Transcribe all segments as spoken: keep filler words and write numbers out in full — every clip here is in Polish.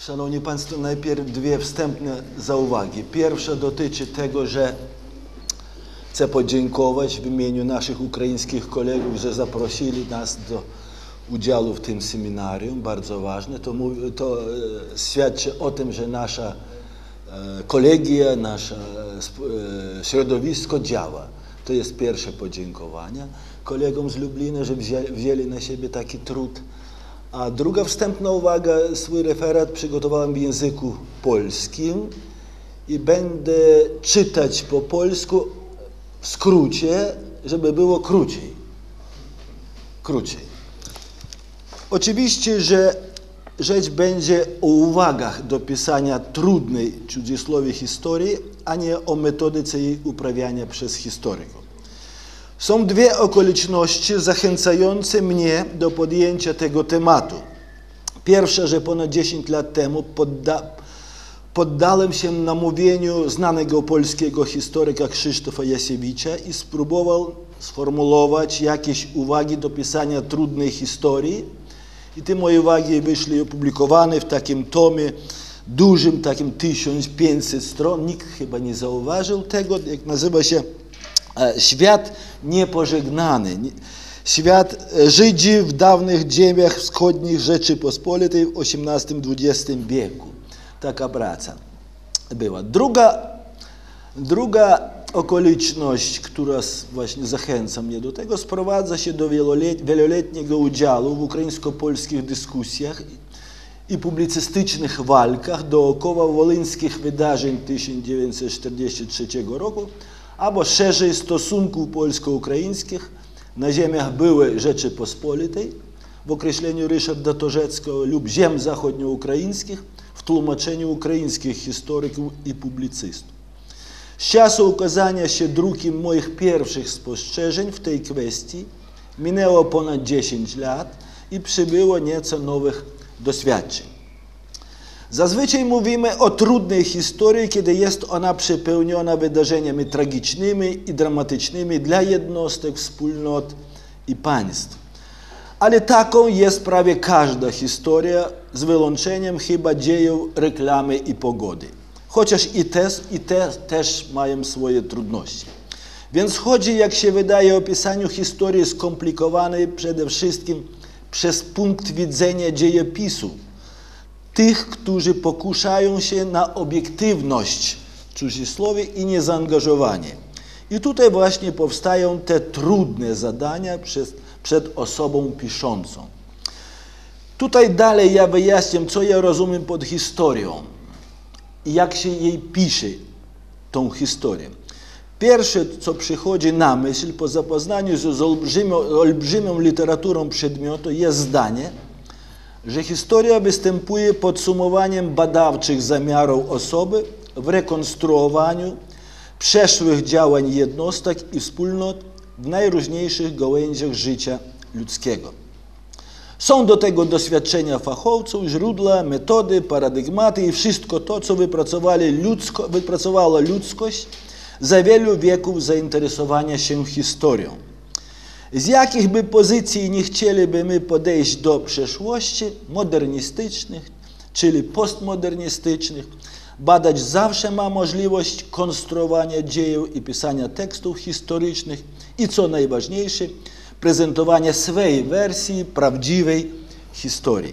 Szanowni Państwo, najpierw dwie wstępne zauwagi. Pierwsza dotyczy tego, że chcę podziękować w imieniu naszych ukraińskich kolegów, że zaprosili nas do udziału w tym seminarium, bardzo ważne. To, mówi, to świadczy o tym, że nasza kolegia, nasze środowisko działa. To jest pierwsze podziękowanie kolegom z Lublina, że wzięli, wzięli na siebie taki trud. A druga wstępna uwaga, swój referat przygotowałem w języku polskim i będę czytać po polsku w skrócie, żeby było krócej. Krócej. Oczywiście, że rzecz będzie o uwagach do pisania trudnej, w cudzysłowie, historii, a nie o metodyce jej uprawiania przez historyków. Są dwie okoliczności zachęcające mnie do podjęcia tego tematu. Pierwsza, że ponad dziesięć lat temu podda poddałem się namówieniu znanego polskiego historyka Krzysztofa Jasiewicza i spróbował sformułować jakieś uwagi do pisania trudnej historii. I te moje uwagi wyszły opublikowane w takim tomie dużym, takim tysiąc pięćset stron. Nikt chyba nie zauważył tego, jak nazywa się Świat niepożegnany. Świat Żydzi w dawnych ziemiach wschodnich Rzeczypospolitej w osiemnastym-dwudziestym wieku. Taka praca była. Druga, druga okoliczność, która właśnie zachęca mnie do tego, sprowadza się do wielolet, wieloletniego udziału w ukraińsko-polskich dyskusjach i publicystycznych walkach dookoła wolyńskich wydarzeń tysiąc dziewięćset czterdziestego trzeciego roku, albo szerzej stosunków polsko-ukraińskich na ziemiach byłej Rzeczypospolitej, w określeniu Ryszarda Torzeckiego, lub ziem zachodnioukraińskich w tłumaczeniu ukraińskich historyków i publicystów. Z czasu ukazania się drukiem moich pierwszych spostrzeżeń w tej kwestii minęło ponad dziesięć lat i przybyło nieco nowych doświadczeń. Zazwyczaj mówimy o trudnej historii, kiedy jest ona przepełniona wydarzeniami tragicznymi i dramatycznymi dla jednostek, wspólnot i państw. Ale taką jest prawie każda historia, z wyłączeniem chyba dziejów reklamy i pogody. Chociaż i te, i te też mają swoje trudności. Więc chodzi, jak się wydaje, o pisaniu historii skomplikowanej przede wszystkim przez punkt widzenia dziejopisu. Tych, którzy pokuszają się na obiektywność, w cudzysłowie, i niezaangażowanie. I tutaj właśnie powstają te trudne zadania przed, przed osobą piszącą. Tutaj dalej ja wyjaśniam, co ja rozumiem pod historią i jak się jej pisze, tą historię. Pierwsze, co przychodzi na myśl po zapoznaniu z olbrzymią, olbrzymią literaturą przedmiotu, jest zdanie, że historia występuje podsumowaniem badawczych zamiarów osoby w rekonstruowaniu przeszłych działań jednostek i wspólnot w najróżniejszych gałęziach życia ludzkiego. Są do tego doświadczenia fachowców, źródła, metody, paradygmaty i wszystko to, co wypracowali ludzko, wypracowała ludzkość za wielu wieków zainteresowania się historią. Z jakich by pozycji nie chcieliby my podejść do przeszłości, modernistycznych, czyli postmodernistycznych, badacz zawsze ma możliwość konstruowania dziejów i pisania tekstów historycznych i, co najważniejsze, prezentowania swojej wersji prawdziwej historii.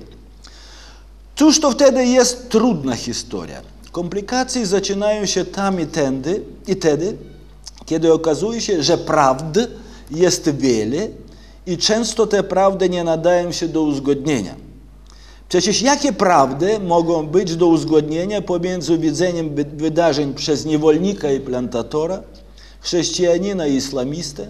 Cóż to wtedy jest trudna historia? Komplikacje zaczynają się tam i tędy, i wtedy, kiedy okazuje się, że prawd jest wiele i często te prawdy nie nadają się do uzgodnienia. Przecież jakie prawdy mogą być do uzgodnienia pomiędzy widzeniem wydarzeń przez niewolnika i plantatora, chrześcijanina i islamistę,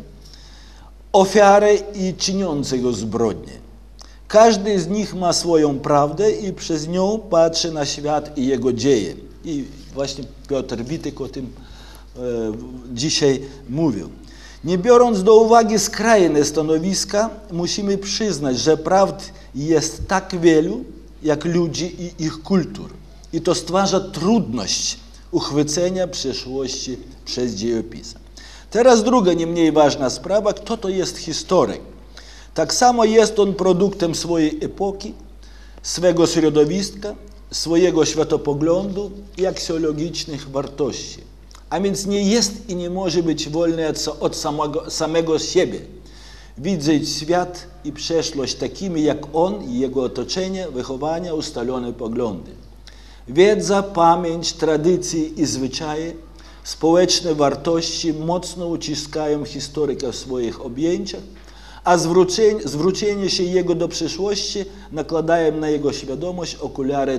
ofiary i czyniącego zbrodnie? Każdy z nich ma swoją prawdę i przez nią patrzy na świat i jego dzieje. I właśnie Piotr Witek o tym e, dzisiaj mówił. Nie biorąc do uwagi skrajne stanowiska, musimy przyznać, że prawd jest tak wielu, jak ludzi i ich kultur. I to stwarza trudność uchwycenia przeszłości przez dziejopis. Teraz druga, nie mniej ważna sprawa, kto to jest historyk. Tak samo jest on produktem swojej epoki, swego środowiska, swojego światopoglądu i aksjologicznych wartości. A więc nie jest i nie może być wolny od samego, samego siebie. Widzieć świat i przeszłość takimi jak on i jego otoczenie, wychowania, ustalone poglądy. Wiedza, pamięć, tradycje i zwyczaje, społeczne wartości mocno uciskają historyka w swoich objęciach, a zwrócenie, zwrócenie się jego do przyszłości nakładają na jego świadomość okulary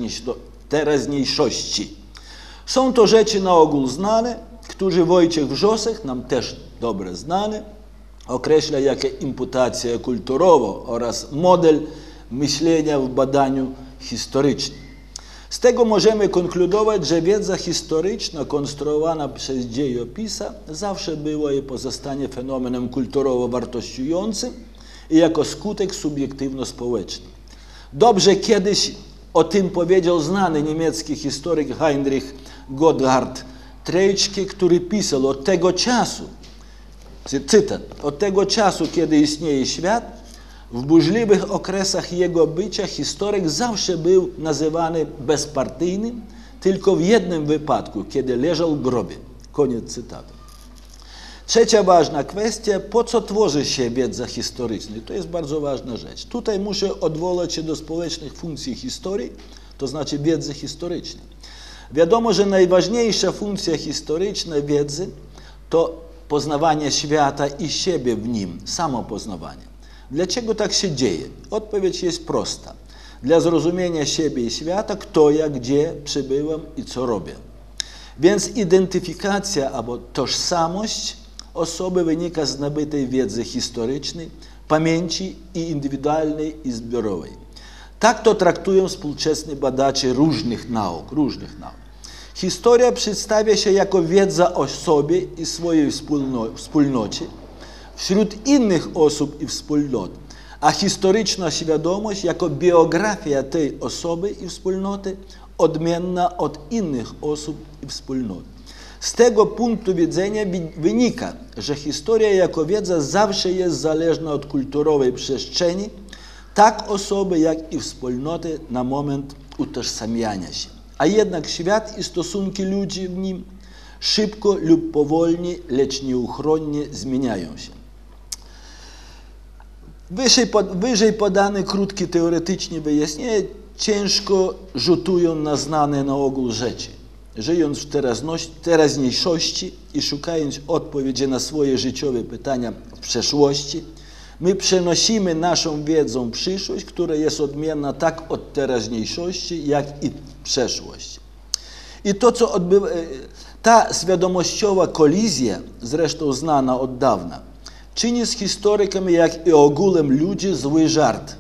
teraźniejszości. Są to rzeczy na ogół znane, które Wojciech Wrzosek, nam też dobrze znany, określa jako imputację kulturową oraz model myślenia w badaniu historycznym. Z tego możemy konkludować, że wiedza historyczna konstruowana przez dziejopisa zawsze była i pozostanie fenomenem kulturowo wartościującym i jako skutek subiektywno-społeczny. Dobrze kiedyś o tym powiedział znany niemiecki historyk Heinrich Gotthard Treitschke, który pisał: od tego czasu, cytat, od tego czasu, kiedy istnieje świat, w burzliwych okresach jego bycia historyk zawsze był nazywany bezpartyjnym, tylko w jednym wypadku, kiedy leżał w grobie. Koniec cytatu. Trzecia ważna kwestia, po co tworzy się wiedza historyczna? To jest bardzo ważna rzecz. Tutaj muszę odwołać się do społecznych funkcji historii, to znaczy wiedzy historycznej. Wiadomo, że najważniejsza funkcja historyczna wiedzy to poznawanie świata i siebie w nim, samopoznawanie. Dlaczego tak się dzieje? Odpowiedź jest prosta. Dla zrozumienia siebie i świata, kto ja, gdzie przybyłem i co robię. Więc identyfikacja albo tożsamość osoby wynika z nabytej wiedzy historycznej, pamięci i indywidualnej i zbiorowej. Tak to traktują współczesni badacze różnych nauk, różnych nauk. Historia przedstawia się jako wiedza o sobie i swojej wspólnocie, wśród innych osób i wspólnot, a historyczna świadomość jako biografia tej osoby i wspólnoty odmienna od innych osób i wspólnot. Z tego punktu widzenia wynika, że historia jako wiedza zawsze jest zależna od kulturowej przestrzeni, tak osoby, jak i wspólnoty na moment utożsamiania się. A jednak świat i stosunki ludzi w nim szybko lub powolnie, lecz nieuchronnie zmieniają się. Wyżej, pod, wyżej podane krótkie teoretycznie wyjaśnienia ciężko rzutują na znane na ogół rzeczy. Żyjąc w teraźniejszości i szukając odpowiedzi na swoje życiowe pytania w przeszłości, my przenosimy naszą wiedzę w przyszłość, która jest odmienna tak od teraźniejszości, jak i przeszłości. I to, co odbywa, ta świadomościowa kolizja, zresztą znana od dawna, czyni z historykami, jak i ogółem ludzi, zły żart.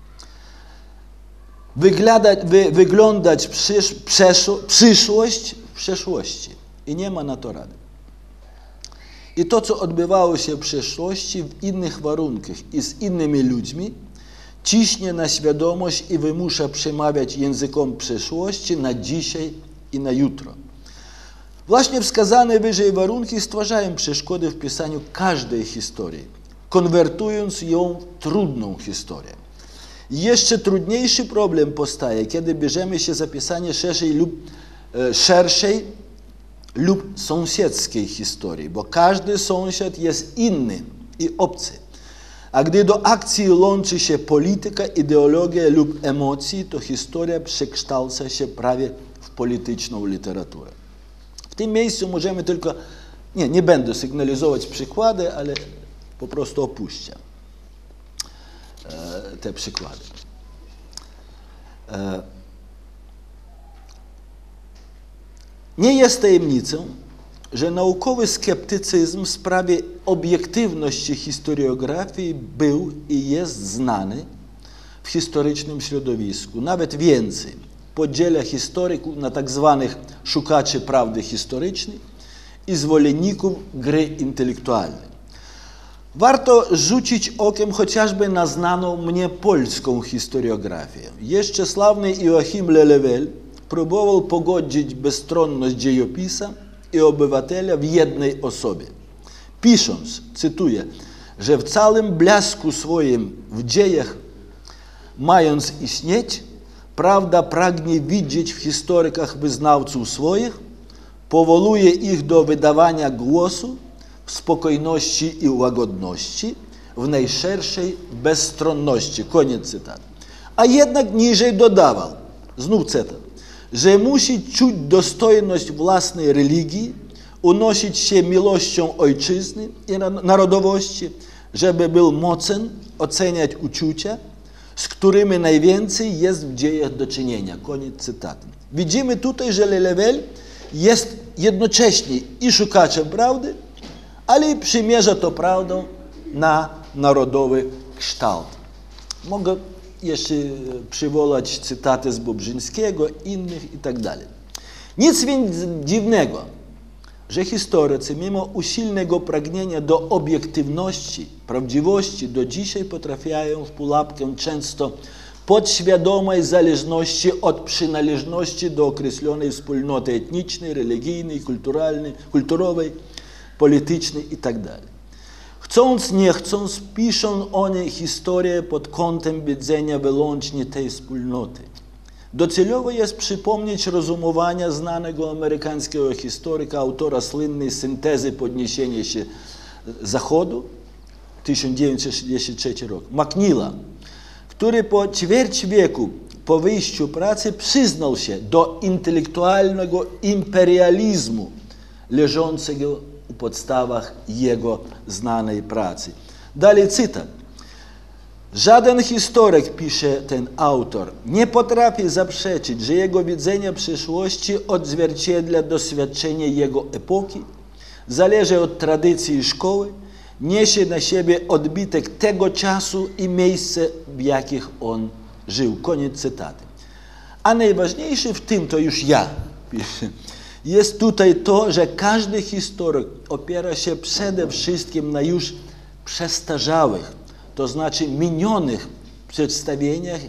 Wyglądać, wy, wyglądać przysz, przeszło, przyszłość w przeszłości. I nie ma na to rady. I to, co odbywało się w przeszłości w innych warunkach i z innymi ludźmi, ciśnie na świadomość i wymusza przemawiać językom przeszłości na dzisiaj i na jutro. Właśnie wskazane wyżej warunki stwarzają przeszkody w pisaniu każdej historii, konwertując ją w trudną historię. Jeszcze trudniejszy problem powstaje, kiedy bierzemy się za pisanie szerszej lub, e, szerszej lub sąsiedzkiej historii, bo każdy sąsiad jest inny i obcy. A gdy do akcji łączy się polityka, ideologia lub emocje, to historia przekształca się prawie w polityczną literaturę. W tym miejscu możemy tylko, nie, nie będę sygnalizować przykłady, ale po prostu opuszczę e, te przykłady. E, nie jest tajemnicą, że naukowy sceptycyzm w sprawie obiektywności historiografii był i jest znany w historycznym środowisku. Nawet więcej, podziela historyków na tak zwanych szukaczy prawdy historycznej i zwolenników gry intelektualnej. Warto rzucić okiem chociażby na znaną mnie polską historiografię. Jeszcze sławny Joachim Lelewel próbował pogodzić bezstronność dziejopisa i obywatela w jednej osobie. Pisząc, cytuję, że w całym blasku swoim w dziejach mając istnieć, Prawda pragnie widzieć w historykach wyznawców swoich, powołuje ich do wydawania głosu w spokojności i łagodności, w najszerszej bezstronności. Koniec cytatu. A jednak niżej dodawał, znów cytat, że musi czuć dostojność własnej religii, unosić się miłością ojczyzny i narodowości, żeby był mocen oceniać uczucia, z którymi najwięcej jest w dziejach do czynienia. Koniec cytatu. Widzimy tutaj, że Lelewel jest jednocześnie i szukaczem prawdy, ale i przymierza to prawdą na narodowy kształt. Mogę jeszcze przywołać cytaty z Bobrzyńskiego, innych i tak dalej. Nic więc dziwnego, że historycy, mimo usilnego pragnienia do obiektywności, prawdziwości, do dzisiaj potrafiają w pułapkę często podświadomej zależności od przynależności do określonej wspólnoty etnicznej, religijnej, kulturalnej, kulturowej, politycznej itd. Chcąc, nie chcąc, piszą oni historię pod kątem widzenia wyłącznie tej wspólnoty. Docelowo jest przypomnieć rozumowania znanego amerykańskiego historyka, autora słynnej syntezy podniesienia się Zachodu, tysiąc dziewięćset sześćdziesiąty trzeci rok, McNeila, który po ćwierć wieku po wyjściu pracy przyznał się do intelektualnego imperializmu leżącego u podstawach jego znanej pracy. Dalej cytat. Żaden historyk, pisze ten autor, nie potrafi zaprzeczyć, że jego widzenie przyszłości odzwierciedla doświadczenie jego epoki, zależy od tradycji i szkoły, niesie na siebie odbitek tego czasu i miejsca, w jakich on żył. Koniec cytaty. A najważniejsze w tym, to już ja piszę, jest tutaj to, że każdy historyk opiera się przede wszystkim na już przestarzałych, to znaczy minionych przedstawieniach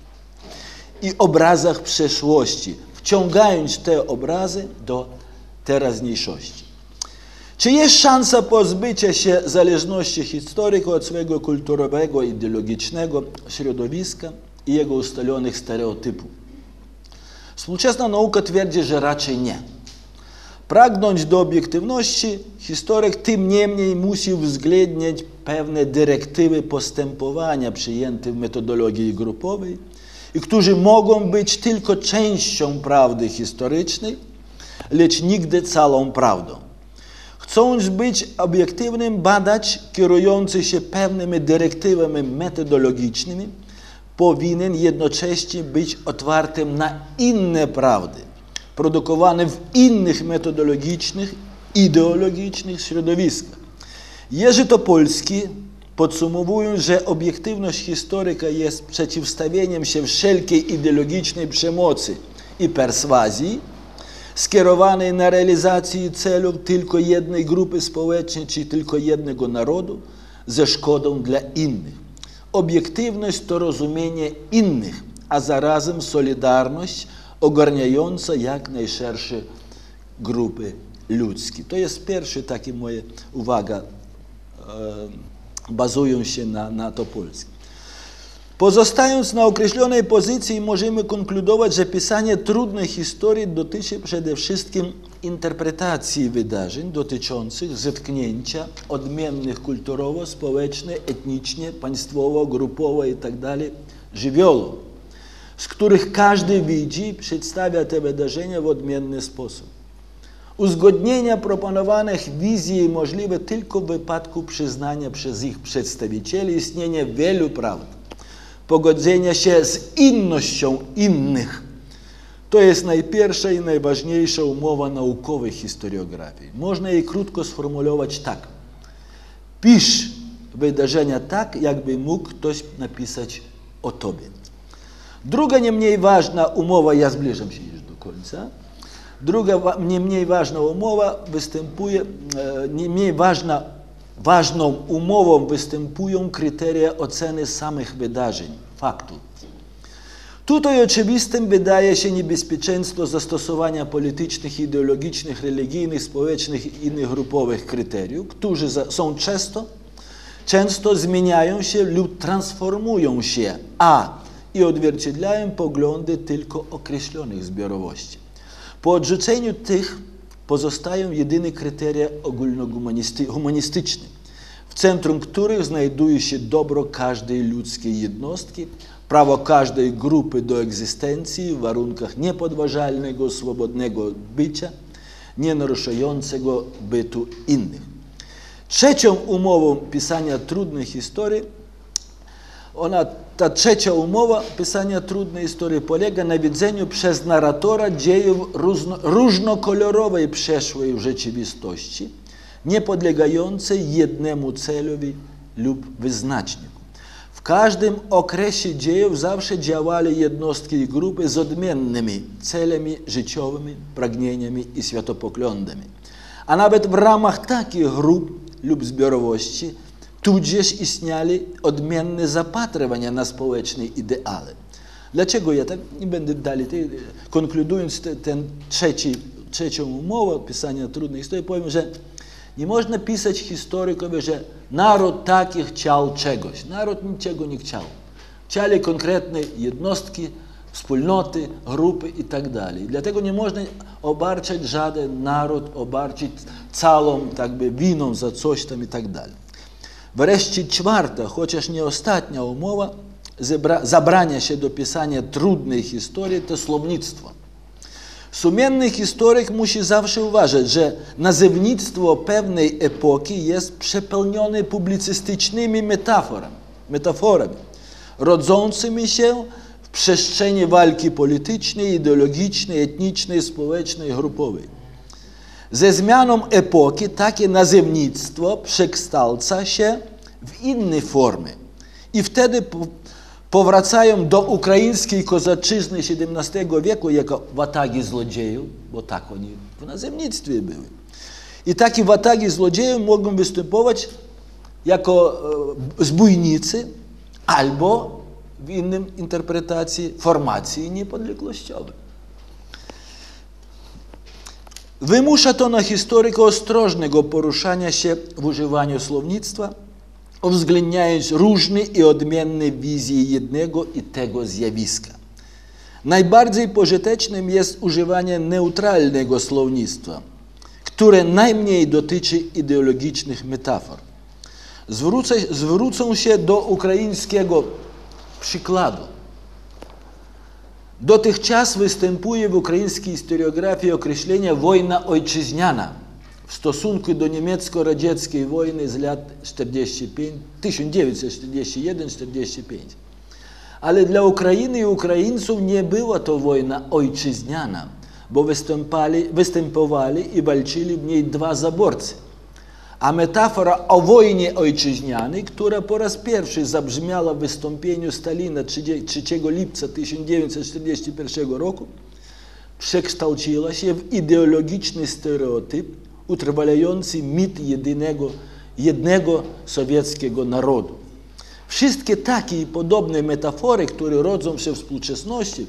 i obrazach przeszłości, wciągając te obrazy do teraźniejszości. Czy jest szansa pozbycia się zależności historyka od swojego kulturowego, ideologicznego środowiska i jego ustalonych stereotypów? Współczesna nauka twierdzi, że raczej nie. Pragnąć do obiektywności, historyk tym niemniej musi uwzględniać pewne dyrektywy postępowania przyjęte w metodologii grupowej i które mogą być tylko częścią prawdy historycznej, lecz nigdy całą prawdą. Chcąc być obiektywnym, badacz kierujący się pewnymi dyrektywami metodologicznymi powinien jednocześnie być otwartym na inne prawdy, produkowane w innych metodologicznych, ideologicznych środowiskach. Jerzy Topolski, podsumowując, że obiektywność historyka jest przeciwstawieniem się wszelkiej ideologicznej przemocy i perswazji, skierowanej na realizację celów tylko jednej grupy społecznej czy tylko jednego narodu, ze szkodą dla innych. Obiektywność to rozumienie innych, a zarazem solidarność ogarniająca jak najszersze grupy ludzkie. To jest pierwsza taka moja uwaga, e, bazując się na, na Topolskim. Pozostając na określonej pozycji, możemy konkludować, że pisanie trudnej historii dotyczy przede wszystkim interpretacji wydarzeń dotyczących zetknięcia odmiennych kulturowo, społecznie, etnicznie, państwowo, grupowo itd. żywiołów, z których każdy widzi i przedstawia te wydarzenia w odmienny sposób. Uzgodnienia proponowanych wizji możliwe tylko w wypadku przyznania przez ich przedstawicieli istnienia wielu prawd, pogodzenia się z innością innych. To jest najpierwsza i najważniejsza umowa naukowej historiografii. Można jej krótko sformułować tak. Pisz wydarzenia tak, jakby mógł ktoś napisać o tobie. Druga, nie mniej ważna umowa, ja zbliżam się już do końca, druga, nie mniej ważna umowa występuje, nie mniej ważna, ważną umową występują kryteria oceny samych wydarzeń, faktów. Tutaj oczywistym wydaje się niebezpieczeństwo zastosowania politycznych, ideologicznych, religijnych, społecznych i innych grupowych kryteriów, które są często, często zmieniają się lub transformują się, a i odzwierciedlają poglądy tylko określonych zbiorowości. Po odrzuceniu tych pozostają jedyne kryteria ogólnohumanistyczne, w centrum których znajduje się dobro każdej ludzkiej jednostki, prawo każdej grupy do egzystencji w warunkach niepodważalnego, swobodnego bycia, nie naruszającego bytu innych. Trzecią umową pisania trudnej historii, ona, ta trzecia umowa pisania trudnej historii polega na widzeniu przez narratora dziejów różno, różnokolorowej przeszłej rzeczywistości, nie podlegającej jednemu celowi lub wyznaczniku. W każdym okresie dziejów zawsze działali jednostki i grupy z odmiennymi celami życiowymi, pragnieniami i światopoglądami. A nawet w ramach takich grup lub zbiorowości tudzież istniały odmienne zapatrywania na społeczne ideały. Dlaczego ja tak nie będę dalej, konkludując ten trzeci, trzecią umowę pisania trudnej historii, powiem, że nie można pisać historykowi, że naród taki chciał czegoś. Naród niczego nie chciał. Chcieli konkretne jednostki, wspólnoty, grupy i tak dalej. Dlatego nie można obarczać żaden naród, obarczyć całą tak by winą za coś tam i tak dalej. Wreszcie czwarta, chociaż nie ostatnia umowa zabrania się do pisania trudnej historii to słownictwo. Sumienny historyk musi zawsze uważać, że nazewnictwo pewnej epoki jest przepełnione publicystycznymi metaforami, metaforami rodzącymi się w przestrzeni walki politycznej, ideologicznej, etnicznej, społecznej, grupowej. Ze zmianą epoki takie nazewnictwo przekształca się w inne formy i wtedy powracają do ukraińskiej kozaczyzny siedemnastego wieku jako watagi złodziejów, bo tak oni w nazewnictwie były. I takie watagi złodziejów mogą występować jako zbójnicy albo w innym interpretacji formacji niepodległościowej. Wymusza to na historyku ostrożnego poruszania się w używaniu słownictwa, uwzględniając różne i odmienne wizje jednego i tego zjawiska. Najbardziej pożytecznym jest używanie neutralnego słownictwa, które najmniej dotyczy ideologicznych metafor. Zwrócę, zwrócę się do ukraińskiego przykładu. Dotychczas występuje w ukraińskiej historiografii określenie wojna ojczyźniana w stosunku do niemiecko-radzieckiej wojny z lat tysiąc dziewięćset czterdziestego pierwszego do czterdziestego piątego. Ale dla Ukrainy i Ukraińców nie była to wojna ojczyźniana, bo występowali, występowali i walczyli w niej dwa zaborcy. A metafora o wojnie ojczyźnianej, która po raz pierwszy zabrzmiała w wystąpieniu Stalina trzeciego lipca tysiąc dziewięćset czterdziestego pierwszego roku, przekształciła się w ideologiczny stereotyp utrwalający mit jedynego, jednego sowieckiego narodu. Wszystkie takie i podobne metafory, które rodzą się w współczesności,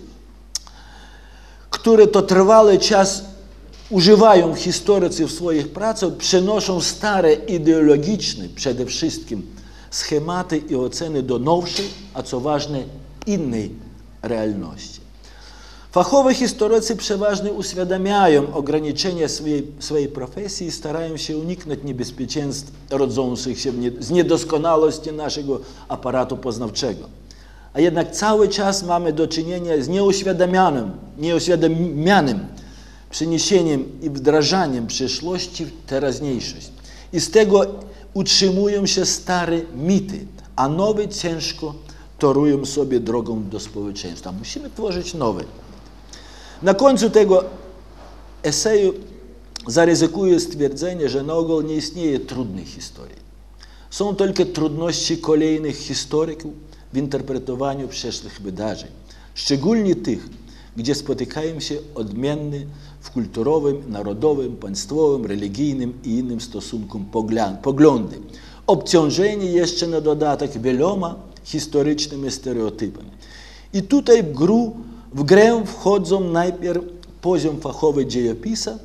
które to trwały czas używają historycy w swoich pracach, przenoszą stare ideologiczne, przede wszystkim schematy i oceny do nowszej, a co ważne, innej realności. Fachowi historycy przeważnie uświadamiają ograniczenia swojej, swojej profesji i starają się uniknąć niebezpieczeństw rodzących się z niedoskonałości naszego aparatu poznawczego. A jednak cały czas mamy do czynienia z nieuświadamianym, nieuświadamianym przeniesieniem i wdrażaniem przeszłości w teraźniejszość. I z tego utrzymują się stare mity, a nowe ciężko torują sobie drogą do społeczeństwa. Musimy tworzyć nowe. Na końcu tego eseju zaryzykuję stwierdzenie, że na ogół nie istnieje trudnej historii. Są tylko trudności kolejnych historyków w interpretowaniu przeszłych wydarzeń, szczególnie tych, gdzie spotykają się odmienne w kulturowym, narodowym, państwowym, religijnym i innym stosunku poglądy. Obciążeni jeszcze na dodatek wieloma historycznymi stereotypami. I tutaj w, gru, w grę wchodzą najpierw poziom fachowy dziejopisa,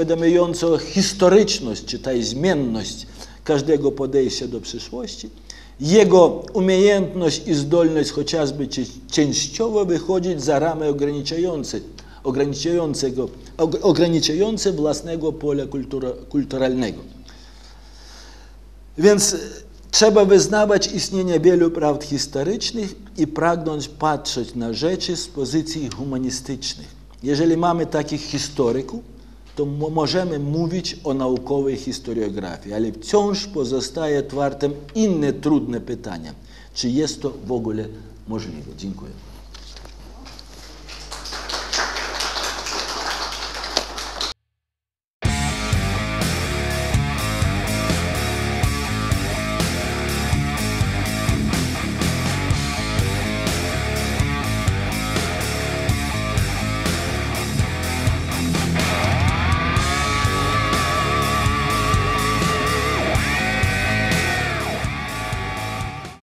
uświadamiający historyczność, czy ta zmienność każdego podejścia do przyszłości, Jego umiejętność i zdolność chociażby częściowo wychodzić za ramy ograniczające, ograniczającego, ograniczające własnego pola kultura, kulturalnego. Więc trzeba wyznawać istnienie wielu prawd historycznych i pragnąć patrzeć na rzeczy z pozycji humanistycznych. Jeżeli mamy takich historyków, to możemy mówić o naukowej historiografii, ale wciąż pozostaje otwartym inne trudne pytania. Czy jest to w ogóle możliwe? Dziękuję.